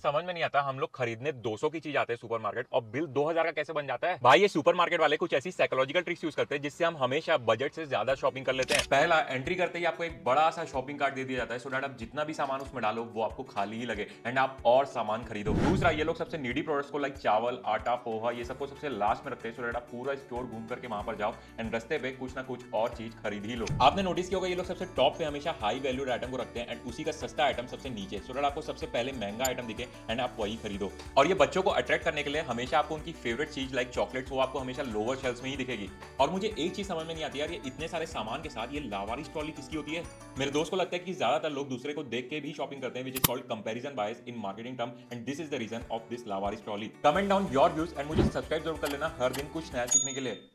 समझ में नहीं आता हम लोग खरीदने 200 की चीज आते हैं सुपरमार्केट और बिल 2000 का कैसे बन जाता है। भाई ये सुपरमार्केट वाले कुछ ऐसी साइकोलॉजिकल ट्रिक्स यूज करते हैं जिससे हम हमेशा बजट से ज्यादा शॉपिंग कर लेते हैं। पहला, एंट्री करते ही आपको एक बड़ा सा शॉपिंग कार्ट दे दिया जाता है सो दैट आप जितना भी सामान उसमें डालो वो आपको खाली ही लगे एंड आप और सामान खरीदो। दूसरा, ये लोग सबसे नीडी प्रोडक्ट्स को लाइक चावल, आटा, पोहा ये सबको सबसे लास्ट में रखते हैं सो दैट आप पूरा स्टोर घूम करके वहां पर जाओ एंड रस्ते पे कुछ ना कुछ और चीज खरीद ही लो। आपने नोटिस किया होगा ये लोग सबसे टॉप पे हमेशा हाई वैल्यूड आइटम को रखते हैं एंड उसी का सस्ता आइटम सबसे नीचे सो दैट आपको सबसे पहले महंगा आइटम दिखे एंड आप वही खरीदो। और ये बच्चों को अट्रैक्ट करने के लिए हमेशा आपको उनकी फेवरेट चीज लाइक चॉकलेट्स वो आपको हमेशा लोअर शेल्फ्स में ही दिखेगी। और मुझे एक चीज समझ में नहीं आती यार, ये इतने सारे सामान के साथ ये लावारिस ट्रॉली किसकी होती है। मेरे दोस्त को लगता है कि ज्यादातर लोग दूसरे को देख के भी शॉपिंग करते हैं, which is called comparison bias in marketing term and this is the reason of this लावारिस trolley. Comment down your views and मुझे सब्सक्राइब जरूर कर लेना हर दिन कुछ नया सीखने के लिए।